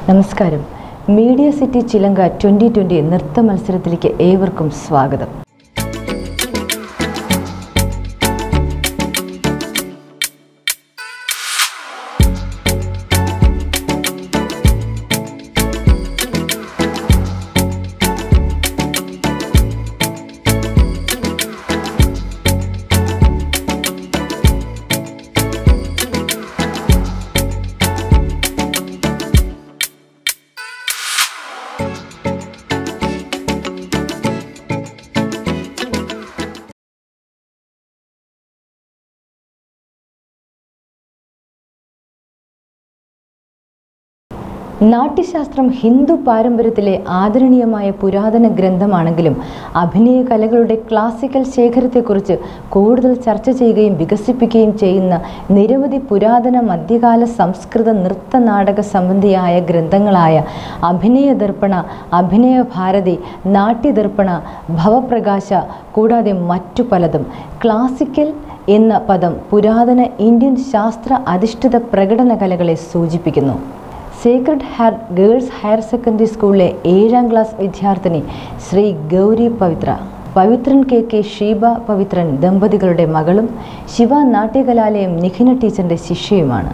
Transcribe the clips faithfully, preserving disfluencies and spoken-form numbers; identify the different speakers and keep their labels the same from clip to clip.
Speaker 1: നമസ്കാരം. Media city Chilanka twenty twenty നൃത്ത മത്സരത്തിലേക്ക് ഏവർക്കും സ്വാഗതം. നാട്യശാസ്ത്രം ഹിന്ദു പാരമ്പര്യത്തിലെ ആദരണീയമായ പുരാതന ഗ്രന്ഥമാണെങ്കിലും അഭിനയ കലകളുടെ ക്ലാസിക്കൽ ശേഖരത്തെക്കുറിച്ച് കൂടുതൽ ചർച്ച ചെയ്യുകയും വികസിപ്പിക്കുകയും ചെയ്യുന്ന നിരവധി പുരാതന മധ്യകാല സംസ്കൃത നൃത്ത നാടക സംബന്ധിയായ ഗ്രന്ഥങ്ങളായ അഭിനയ ദർപ്പണ, അഭിനയ ഭാരതി, നാട്യദർപ്പണ, ഭവപ്രകാശ കൂടാതെ മറ്റു പലതും. ക്ലാസിക്കൽ എന്ന പദം പുരാതന ഇന്ത്യൻ ശാസ്ത്ര അധിഷ്ഠിത പ്രകടന കലകളെ സൂചിപ്പിക്കുന്നു. Sacred heart girls higher secondary സ്കൂളിലെ ഏഴാം ക്ലാസ് വിദ്യാർത്ഥിനി ശ്രീ ഗൗരി പവിത്ര, പവിത്രൻ കെ കെ ഷീബ പവിത്രൻ ദമ്പതികളുടെ മകളും ശിവ നാട്യകലാലയം നിഖിന ടീച്ചറിൻ്റെ ശിഷ്യയുമാണ്.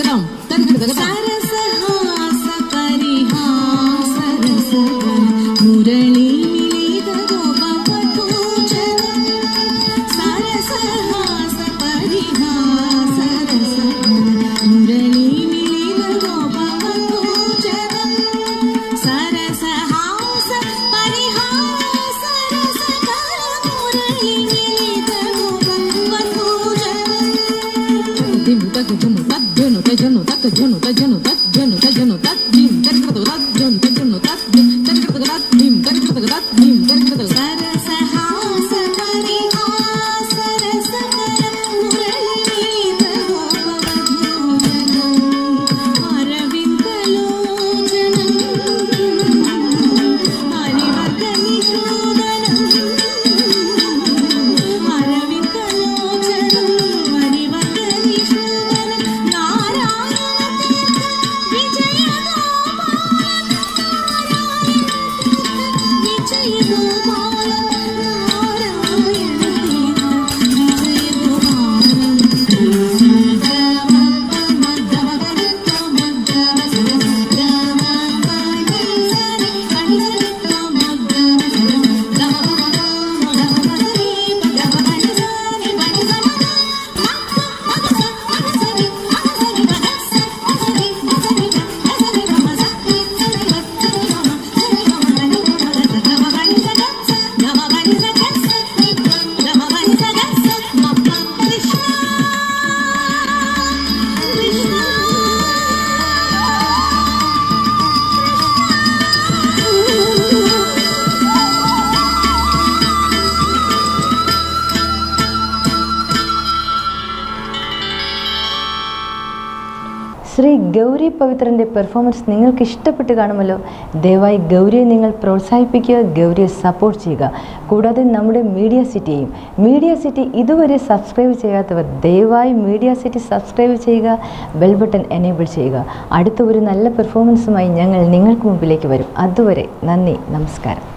Speaker 1: ശ്രീ ഗൗരി പവിത്രൻ്റെ പെർഫോമൻസ് നിങ്ങൾക്ക് ഇഷ്ടപ്പെട്ട് കാണുമല്ലോ. ദയവായി ഗൗരിയെ നിങ്ങൾ പ്രോത്സാഹിപ്പിക്കുക, ഗൗരിയെ സപ്പോർട്ട് ചെയ്യുക. കൂടാതെ നമ്മുടെ മീഡിയ സിറ്റിയെയും മീഡിയ സിറ്റി ഇതുവരെ സബ്സ്ക്രൈബ് ചെയ്യാത്തവർ ദയവായി മീഡിയ സിറ്റി സബ്സ്ക്രൈബ് ചെയ്യുക, ബെൽ ബട്ടൺ എനേബിൾ ചെയ്യുക. അടുത്ത ഒരു നല്ല പെർഫോമൻസുമായി ഞങ്ങൾ നിങ്ങൾക്ക് മുമ്പിലേക്ക് വരും. അതുവരെ നന്ദി, നമസ്കാരം.